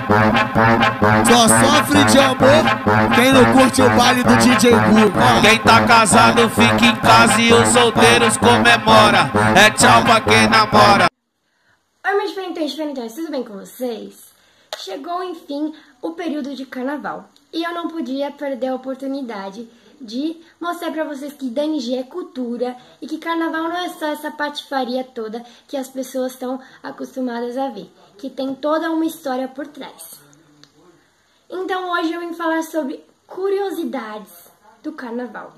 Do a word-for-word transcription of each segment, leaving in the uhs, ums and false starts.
Só sofre de amor quem não curte o baile do D J Gu. Quem tá casado fica em casa e os solteiros comemora. É tchau pra quem namora. Oi, meus diferentões, diferentões, tudo bem com vocês? Chegou, enfim, o período de carnaval. E eu não podia perder a oportunidade de mostrar pra vocês que D N G é cultura e que carnaval não é só essa patifaria toda que as pessoas estão acostumadas a ver, que tem toda uma história por trás. Então hoje eu vim falar sobre curiosidades do carnaval.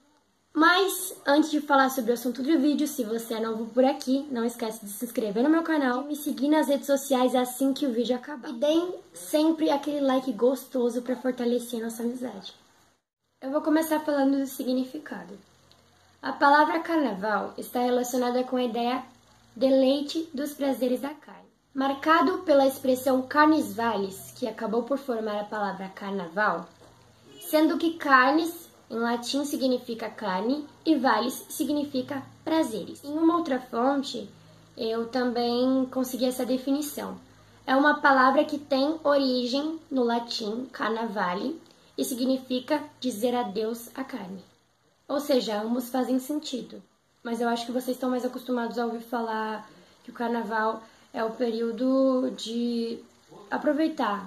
Mas antes de falar sobre o assunto do vídeo, se você é novo por aqui, não esquece de se inscrever no meu canal e me seguir nas redes sociais assim que o vídeo acabar. E deem sempre aquele like gostoso para fortalecer nossa amizade. Eu vou começar falando do significado. A palavra carnaval está relacionada com a ideia deleite dos prazeres da carne. Marcado pela expressão carnes vales, que acabou por formar a palavra carnaval, sendo que carnes em latim significa carne e vales significa prazeres. Em uma outra fonte, eu também consegui essa definição. É uma palavra que tem origem no latim carnavale e significa dizer adeus à carne. Ou seja, ambos fazem sentido. Mas eu acho que vocês estão mais acostumados a ouvir falar que o carnaval é o período de aproveitar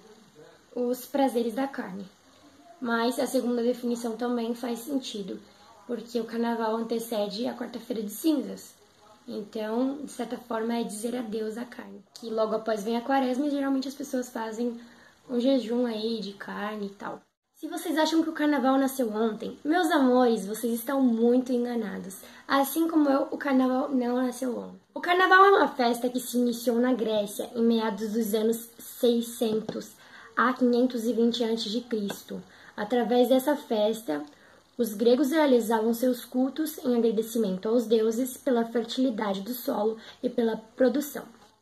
os prazeres da carne. Mas a segunda definição também faz sentido, porque o carnaval antecede a quarta-feira de cinzas. Então, de certa forma, é dizer adeus à carne. Que logo após vem a quaresma e geralmente as pessoas fazem um jejum aí de carne e tal. Se vocês acham que o carnaval nasceu ontem, meus amores, vocês estão muito enganados. Assim como eu, o carnaval não nasceu ontem. O carnaval é uma festa que se iniciou na Grécia em meados dos anos seiscentos a quinhentos e vinte antes de Cristo. Através dessa festa, os gregos realizavam seus cultos em agradecimento aos deuses pela fertilidade do solo e pela produção.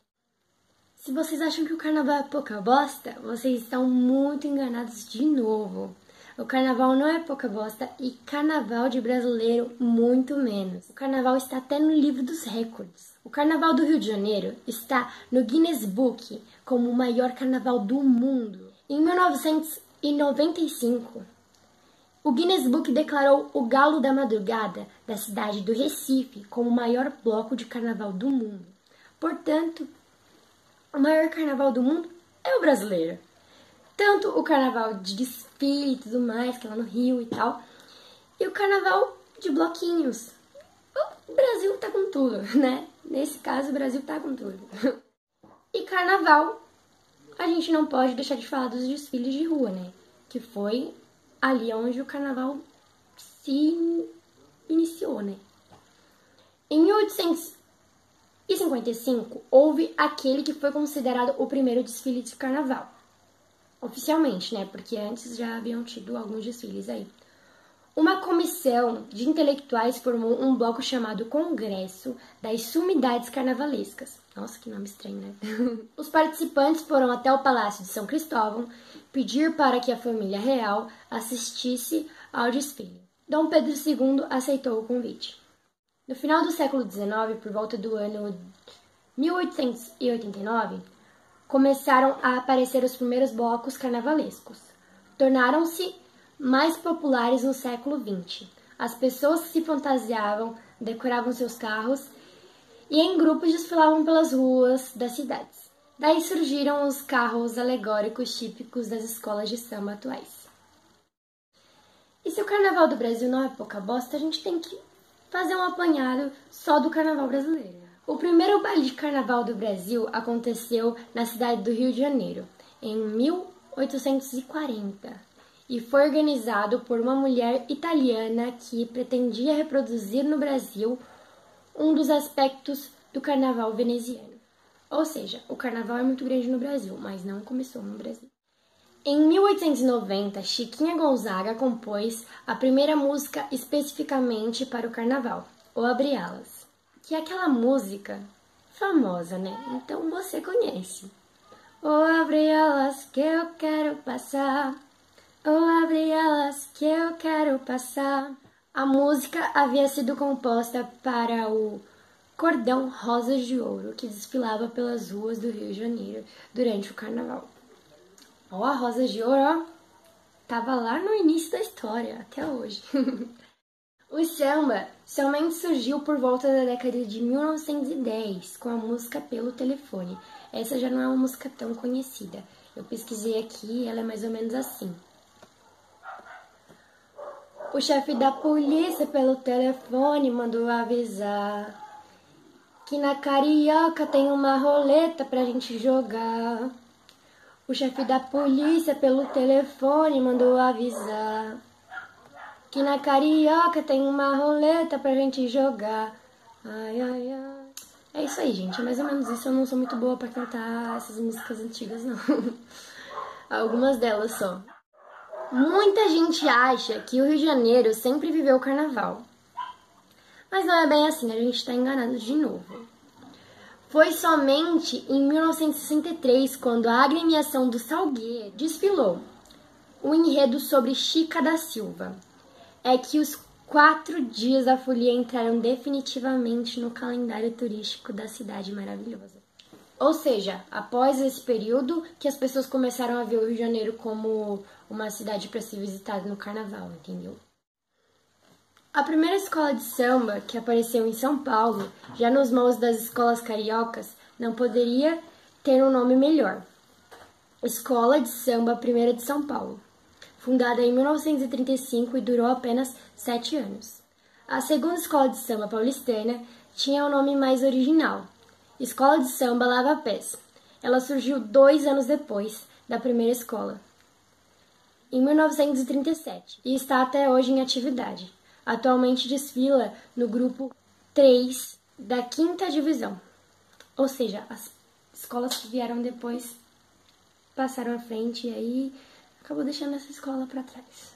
Se vocês acham que o carnaval é pouca bosta, vocês estão muito enganados de novo. O carnaval não é pouca bosta e carnaval de brasileiro muito menos. O carnaval está até no livro dos recordes. O carnaval do Rio de Janeiro está no Guinness Book como o maior carnaval do mundo. Em mil novecentos e noventa e cinco, o Guinness Book declarou o Galo da Madrugada da cidade do Recife como o maior bloco de carnaval do mundo. Portanto, o maior carnaval do mundo é o brasileiro. Tanto o carnaval de desfile e tudo mais, que é lá no Rio e tal, e o carnaval de bloquinhos. O Brasil tá com tudo, né? Nesse caso, o Brasil tá com tudo. E carnaval, a gente não pode deixar de falar dos desfiles de rua, né? Que foi ali onde o carnaval se iniciou, né? Em mil oitocentos e cinquenta e cinco, houve aquele que foi considerado o primeiro desfile de carnaval. Oficialmente, né? Porque antes já haviam tido alguns desfiles aí. Uma comissão de intelectuais formou um bloco chamado Congresso das Sumidades Carnavalescas. Nossa, que nome estranho, né? Os participantes foram até o Palácio de São Cristóvão pedir para que a família real assistisse ao desfile. Dom Pedro segundo aceitou o convite. No final do século dezenove, por volta do ano mil oitocentos e oitenta e nove, começaram a aparecer os primeiros blocos carnavalescos. Tornaram-se mais populares no século vinte. As pessoas se fantasiavam, decoravam seus carros e em grupos desfilavam pelas ruas das cidades. Daí surgiram os carros alegóricos típicos das escolas de samba atuais. E se o carnaval do Brasil não é pouca bosta, a gente tem que fazer um apanhado só do carnaval brasileiro. O primeiro baile de carnaval do Brasil aconteceu na cidade do Rio de Janeiro, em mil oitocentos e quarenta. E foi organizado por uma mulher italiana que pretendia reproduzir no Brasil um dos aspectos do carnaval veneziano. Ou seja, o carnaval é muito grande no Brasil, mas não começou no Brasil. Em mil oitocentos e noventa, Chiquinha Gonzaga compôs a primeira música especificamente para o carnaval, O Abre Alas, que é aquela música famosa, né? Então você conhece. O abre alas que eu quero passar, oh, abre alas que eu quero passar. A música havia sido composta para o Cordão Rosas de Ouro, que desfilava pelas ruas do Rio de Janeiro durante o carnaval. Ó, a Rosa de Ouro, ó, tava lá no início da história, até hoje. O samba somente surgiu por volta da década de mil novecentos e dez, com a música Pelo Telefone. Essa já não é uma música tão conhecida. Eu pesquisei aqui, ela é mais ou menos assim. O chefe da polícia pelo telefone mandou avisar que na Carioca tem uma roleta pra gente jogar. O chefe da polícia pelo telefone mandou avisar que na Carioca tem uma roleta pra gente jogar. Ai, ai, ai. É isso aí, gente. É mais ou menos isso. Eu não sou muito boa pra cantar essas músicas antigas, não. Algumas delas só. Muita gente acha que o Rio de Janeiro sempre viveu o carnaval. Mas não é bem assim, a gente tá enganado de novo. Foi somente em mil novecentos e sessenta e três, quando a agremiação do Salgueiro desfilou um enredo sobre Chica da Silva, é que os quatro dias da folia entraram definitivamente no calendário turístico da cidade maravilhosa. Ou seja, após esse período que as pessoas começaram a ver o Rio de Janeiro como uma cidade para ser visitada no carnaval, entendeu? A primeira escola de samba que apareceu em São Paulo, já nos moldes das escolas cariocas, não poderia ter um nome melhor. Escola de Samba Primeira de São Paulo, fundada em mil novecentos e trinta e cinco e durou apenas sete anos. A segunda escola de samba paulistana tinha o um nome mais original, Escola de Samba Lava Pés. Ela surgiu dois anos depois da primeira escola, em mil novecentos e trinta e sete, e está até hoje em atividade. Atualmente desfila no grupo três da quinta divisão, ou seja, as escolas que vieram depois passaram à frente e aí acabou deixando essa escola para trás.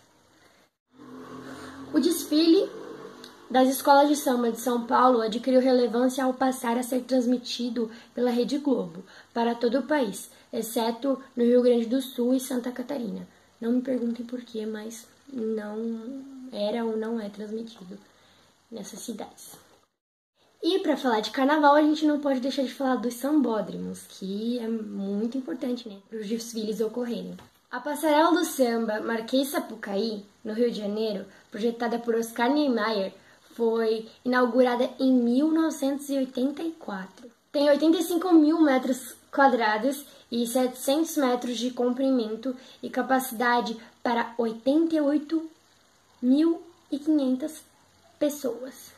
O desfile das escolas de samba de São Paulo adquiriu relevância ao passar a ser transmitido pela Rede Globo para todo o país, exceto no Rio Grande do Sul e Santa Catarina. Não me perguntem por quê, mas não era ou não é transmitido nessas cidades. E para falar de carnaval, a gente não pode deixar de falar dos sambódromos, que é muito importante, né, para os desfiles ocorrerem. A Passarela do Samba Marquês Sapucaí, no Rio de Janeiro, projetada por Oscar Niemeyer, foi inaugurada em mil novecentos e oitenta e quatro. Tem oitenta e cinco mil metros quadrados e setecentos metros de comprimento e capacidade para oitenta e oito mil e quinhentas pessoas.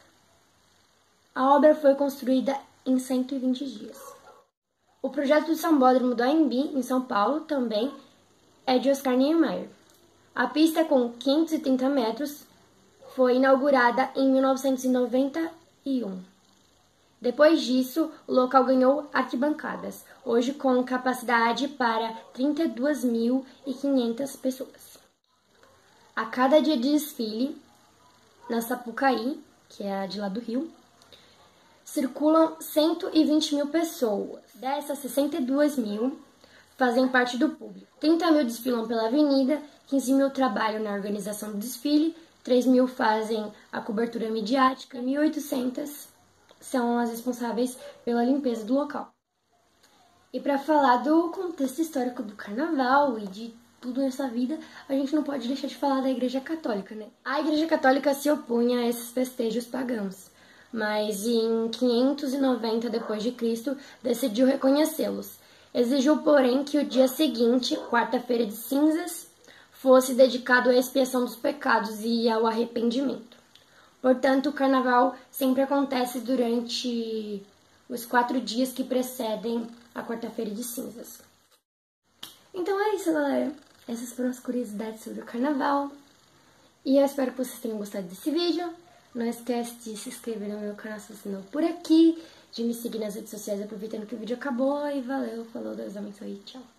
A obra foi construída em cento e vinte dias. O projeto do Sambódromo do Anhembi, em São Paulo, também é de Oscar Niemeyer. A pista, com quinhentos e trinta metros, foi inaugurada em mil novecentos e noventa e um. Depois disso, o local ganhou arquibancadas, hoje com capacidade para trinta e duas mil e quinhentas pessoas. A cada dia de desfile, na Sapucaí, que é a de lá do Rio, circulam cento e vinte mil pessoas. Dessas, sessenta e duas mil fazem parte do público. trinta mil desfilam pela avenida, quinze mil trabalham na organização do desfile, três mil fazem a cobertura midiática, mil e oitocentas são as responsáveis pela limpeza do local. E para falar do contexto histórico do carnaval e de tudo nessa vida, a gente não pode deixar de falar da Igreja Católica, né? A Igreja Católica se opunha a esses festejos pagãos, mas em quinhentos e noventa depois de Cristo decidiu reconhecê-los. Exigiu, porém, que o dia seguinte, quarta-feira de cinzas, fosse dedicado à expiação dos pecados e ao arrependimento. Portanto, o carnaval sempre acontece durante os quatro dias que precedem a quarta-feira de cinzas. Então é isso, galera. Essas foram as curiosidades sobre o carnaval. E eu espero que vocês tenham gostado desse vídeo. Não esquece de se inscrever no meu canal se você não é por aqui, de me seguir nas redes sociais aproveitando que o vídeo acabou. E valeu, falou, Deus abençoe, tchau.